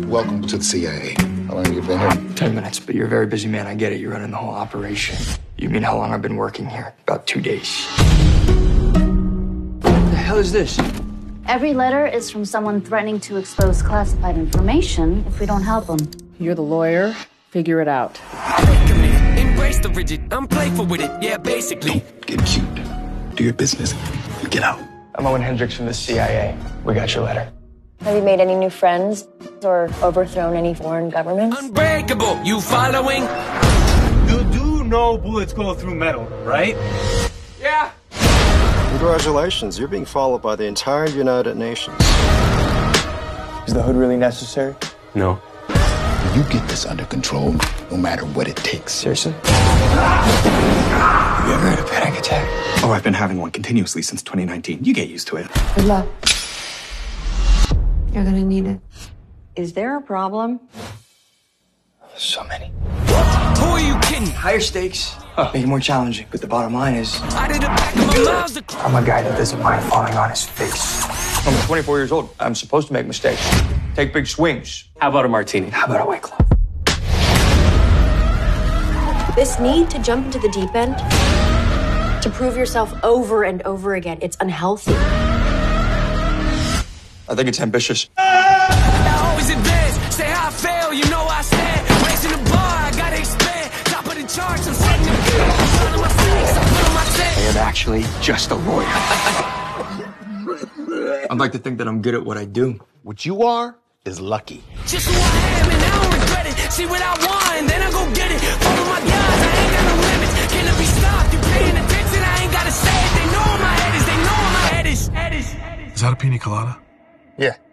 Welcome to the CIA. How long have you been here? 10 minutes, but you're a very busy man. I get it. You're running the whole operation. You mean how long I've been working here? About 2 days. What the hell is this? Every letter is from someone threatening to expose classified information if we don't help them. You're the lawyer. Figure it out. Embrace the rigid. I'm playful with it. Yeah, basically. Get cute. Do your business. Get out. I'm Owen Hendricks from the CIA. We got your letter. Have you made any new friends or overthrown any foreign governments? Unbreakable. You following? You do know bullets go through metal, right? Yeah. Congratulations, you're being followed by the entire United Nations. Is the hood really necessary? No. You get this under control, no matter what it takes. Seriously? You ever had a panic attack? Oh, I've been having one continuously since 2019. You get used to it. Good luck. You're gonna need it. Is there a problem? So many. Who are you kidding? Higher stakes. Make it more challenging. But the bottom line is, Out of the back of my mouth. I'm a guy that doesn't mind falling on his face. I'm 24 years old. I'm supposed to make mistakes. Take big swings. How about a martini? How about a White Claw? This need to jump into the deep end, to prove yourself over and over again, it's unhealthy. I think it's ambitious. I always advance. Say how I fail, you know I stand. Raising the bar, I gotta expand. Top of the charts, I'm setting the beat. Front of my face, I put on my tech. I am actually just a lawyer. I'd like to think that I'm good at what I do. What you are is lucky. Just who I am, and I don't regret it. See what I want, then I go get it. Follow my guys, I ain't got no limits. Can it be stopped? You paying attention? I ain't gotta say it. They know where my head is. They know where my head is. Is that a pina colada? Yeah.